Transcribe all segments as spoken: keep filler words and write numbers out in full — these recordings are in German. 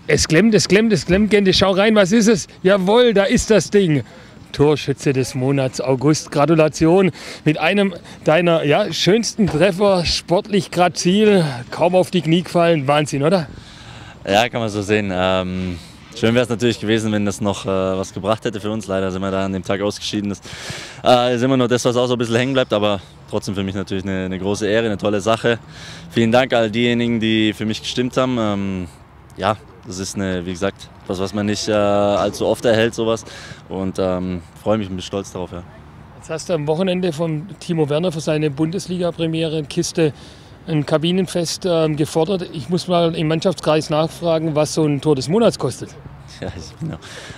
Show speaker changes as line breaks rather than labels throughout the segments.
Es klemmt, es klemmt, es klemmt, Gente. Schau rein, was ist es? Jawohl, da ist das Ding. Torschütze des Monats August. Gratulation mit einem deiner ja, schönsten Treffer. Sportlich grazil, kaum auf die Knie gefallen. Wahnsinn, oder?
Ja, kann man so sehen. Ähm, schön wäre es natürlich gewesen, wenn das noch äh, was gebracht hätte für uns. Leider sind wir da an dem Tag ausgeschieden. Das äh, ist immer nur das, was auch so ein bisschen hängen bleibt. Aber trotzdem für mich natürlich eine, eine große Ehre, eine tolle Sache. Vielen Dank all diejenigen, die für mich gestimmt haben. Ähm, ja, das ist eine, wie gesagt, was, was man nicht äh, allzu oft erhält, sowas. Und ähm, freue mich und bin stolz darauf. Ja.
Jetzt hast du am Wochenende von Timo Werner für seine Bundesliga-Premiere Kiste ein Kabinenfest ähm, gefordert. Ich muss mal im Mannschaftskreis nachfragen, was so ein Tor des Monats kostet.
Ja, ich, genau.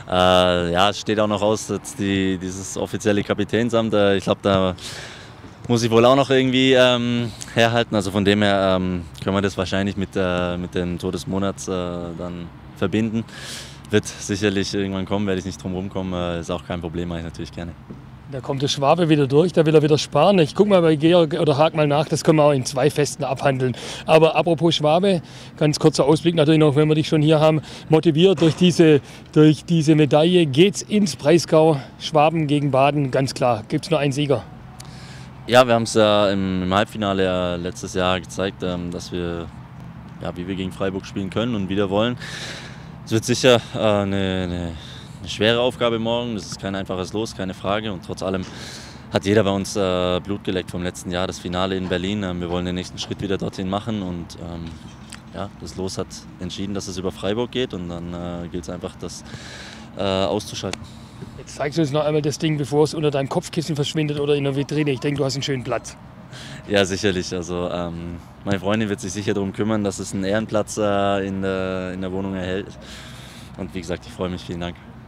äh, ja, es steht auch noch aus, jetzt die, dieses offizielle Kapitänsamt. Äh, ich glaube, da muss ich wohl auch noch irgendwie ähm, herhalten. Also von dem her ähm, können wir das wahrscheinlich mit, äh, mit dem Tor des Monats äh, dann verbinden. Wird sicherlich irgendwann kommen, werde ich nicht drum rumkommen. Äh, ist auch kein Problem, mache ich natürlich gerne.
Da kommt der Schwabe wieder durch, da will er wieder sparen. Ich gucke mal bei Georg oder hake mal nach, das können wir auch in zwei Festen abhandeln. Aber apropos Schwabe, ganz kurzer Ausblick natürlich noch, wenn wir dich schon hier haben. Motiviert durch diese, durch diese Medaille geht's ins Breisgau. Schwaben gegen Baden, ganz klar. Gibt es nur einen Sieger?
Ja, wir haben es ja im, im Halbfinale ja letztes Jahr gezeigt, ähm, dass wir, ja, wie wir gegen Freiburg spielen können und wieder wollen. Es wird sicher äh, eine, eine, eine schwere Aufgabe morgen, das ist kein einfaches Los, keine Frage. Und trotz allem hat jeder bei uns äh, Blut geleckt vom letzten Jahr, das Finale in Berlin. Ähm, wir wollen den nächsten Schritt wieder dorthin machen und ähm, ja, das Los hat entschieden, dass es über Freiburg geht und dann äh, gilt es einfach, das äh, auszuschalten.
Jetzt zeigst du uns noch einmal das Ding, bevor es unter deinem Kopfkissen verschwindet oder in der Vitrine. Ich denke, du hast einen schönen Platz.
Ja, sicherlich. Also ähm, meine Freundin wird sich sicher darum kümmern, dass es einen Ehrenplatz äh, in, der, in der Wohnung erhält. Und wie gesagt, ich freue mich. Vielen Dank.